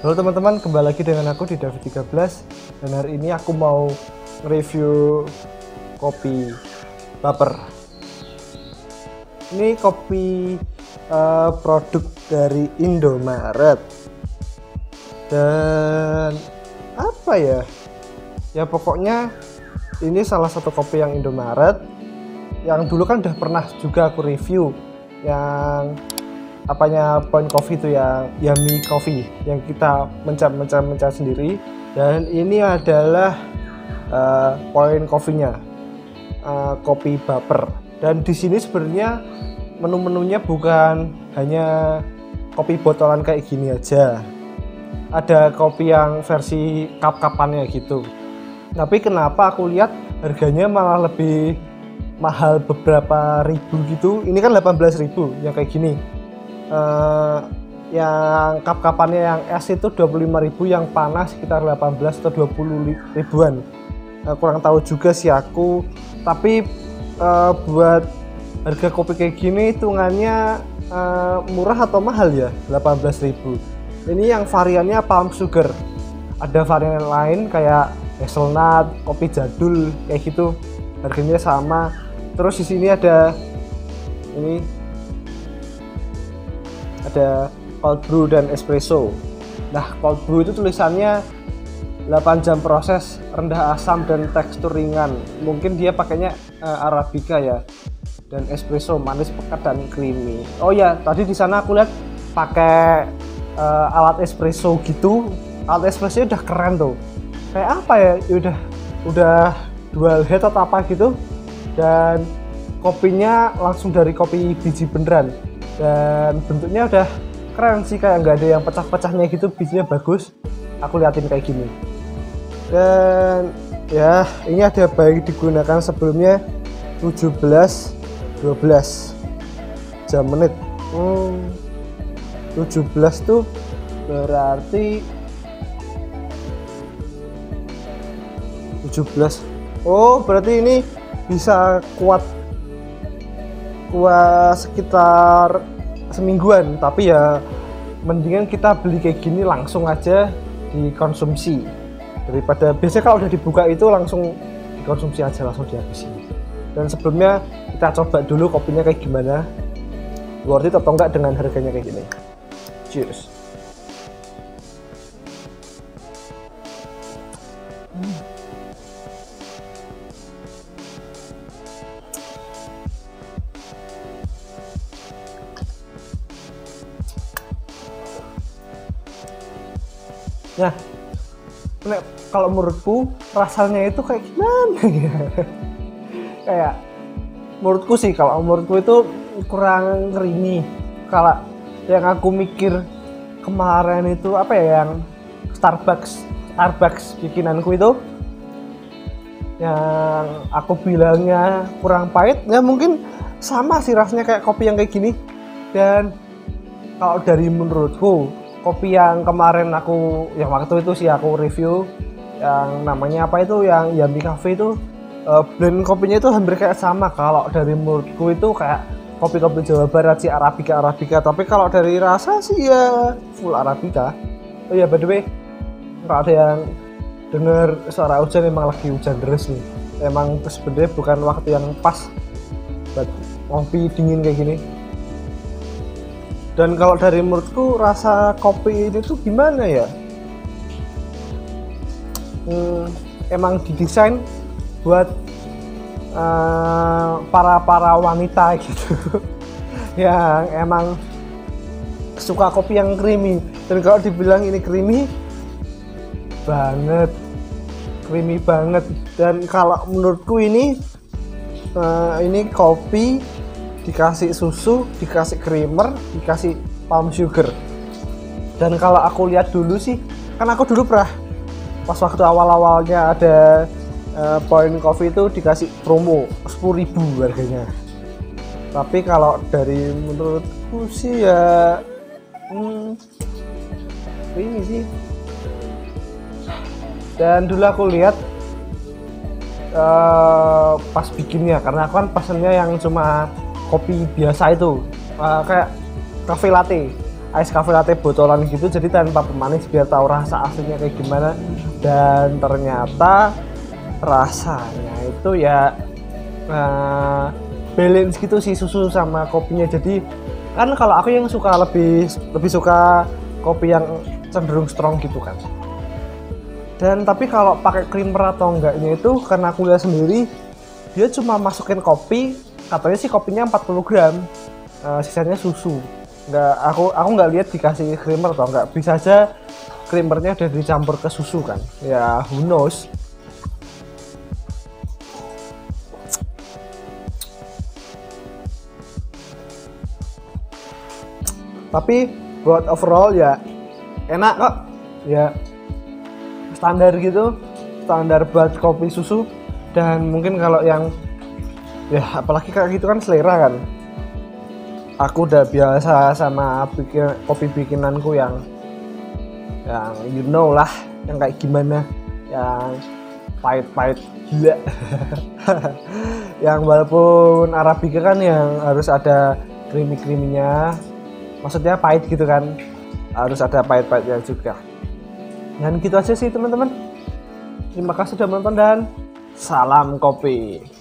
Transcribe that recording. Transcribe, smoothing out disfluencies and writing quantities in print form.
Halo teman-teman, kembali lagi dengan aku di David 13. Dan hari ini aku mau review kopi Baper. Ini kopi produk dari Indomaret. Dan apa ya? Ya pokoknya ini salah satu kopi yang Indomaret. Yang dulu kan udah pernah juga aku review yang apanya Point Coffee itu, yang Yummy Coffee yang kita mencap sendiri, dan ini adalah Point Coffee-nya, kopi Baper. Dan di sini sebenarnya menu-menunya bukan hanya kopi botolan kayak gini aja, ada kopi yang versi cup-cupannya gitu. Tapi kenapa aku lihat harganya malah lebih mahal beberapa ribu gitu. Ini kan 18.000 yang kayak gini. Yang cup-cupannya yang es itu 25.000, yang panas sekitar 18 atau 20 ribuan. Kurang tahu juga sih aku, tapi buat harga kopi kayak gini hitungannya murah atau mahal ya, 18.000. Ini yang variannya palm sugar. Ada varian lain kayak hazelnut, kopi jadul kayak gitu, harganya sama. Terus di sini ada cold brew dan espresso. Nah, cold brew itu tulisannya 8 jam proses, rendah asam dan tekstur ringan. Mungkin dia pakainya arabica ya. Dan espresso manis, pekat dan creamy. Oh ya, tadi di sana aku lihat pakai alat espresso gitu. Alat espresso udah keren tuh. Kayak apa ya? Udah dual head atau apa gitu. Dan kopinya langsung dari kopi biji beneran. Dan bentuknya udah keren sih, kayak nggak ada yang pecah-pecahnya gitu, bijinya bagus. Aku liatin kayak gini. Dan ya, ini ada baik digunakan sebelumnya 17-12 jam menit. 17 tuh berarti 17. Oh, berarti ini bisa kuat sekitar semingguan. Tapi ya mendingan kita beli kayak gini langsung aja dikonsumsi, daripada biasanya kalau udah dibuka itu langsung dikonsumsi aja, langsung dihabisin. Dan sebelumnya kita coba dulu kopinya kayak gimana, worth it atau enggak dengan harganya kayak gini. Cheers. Nah, kalau menurutku rasanya itu kayak gimana ya? Kayak menurutku sih, kalau menurutku itu kurang creamy. Kalau yang aku mikir kemarin itu apa ya, yang Starbucks bikinanku itu, yang aku bilangnya kurang pahit, ya mungkin sama sih rasanya kayak kopi yang kayak gini. Dan kalau dari menurutku, kopi yang kemarin yang waktu itu sih aku review, yang namanya apa itu, yang Yummy Coffee itu, blend kopinya itu hampir kayak sama. Kalau dari menurutku itu kayak kopi-kopi Jawa Barat sih, arabica. Tapi kalau dari rasa sih ya full arabica. Oh ya, by the way, kalau ada yang dengar suara hujan, emang lagi hujan deras nih. Emang sebenarnya bukan waktu yang pas buat kopi dingin kayak gini. Dan kalau dari menurutku rasa kopi ini tuh gimana ya? Emang didesain buat para wanita gitu, yang emang suka kopi yang creamy. Dan kalau dibilang ini creamy banget. Dan kalau menurutku ini kopi dikasih susu, dikasih creamer, dikasih palm sugar. Dan kalau aku lihat dulu sih, kan aku dulu pernah pas waktu awal-awalnya ada Point Coffee itu dikasih promo 10.000 harganya. Tapi kalau dari menurutku sih ya ini sih. Dan dulu aku lihat pas bikinnya, karena aku kan pesennya yang cuma kopi biasa itu, kayak cafe latte. ice cafe latte botolan gitu, jadi tanpa pemanis biar tahu rasa aslinya kayak gimana. Dan ternyata rasanya itu ya balance gitu sih, susu sama kopinya. Jadi kan kalau aku yang suka lebih suka kopi yang cenderung strong gitu kan. Dan tapi kalau pakai creamer atau enggaknya itu karena aku lihat sendiri, dia cuma masukin kopi, katanya sih kopinya 40 gram, sisanya susu. Aku nggak lihat dikasih creamer atau enggak. Bisa aja creamernya udah dicampur ke susu kan, ya who knows. Tapi buat overall ya enak kok ya, standar gitu, standar buat kopi susu. Dan mungkin kalau yang ya apalagi kayak gitu kan selera kan, aku udah biasa sama kopi bikinanku yang you know lah, yang kayak gimana, yang pahit-pahit gila. Yang walaupun Arabica kan yang harus ada creamy-creaminya, maksudnya pahit gitu kan, harus ada pahit-pahitnya juga. Dan gitu aja sih teman-teman, terima kasih sudah menonton dan salam kopi.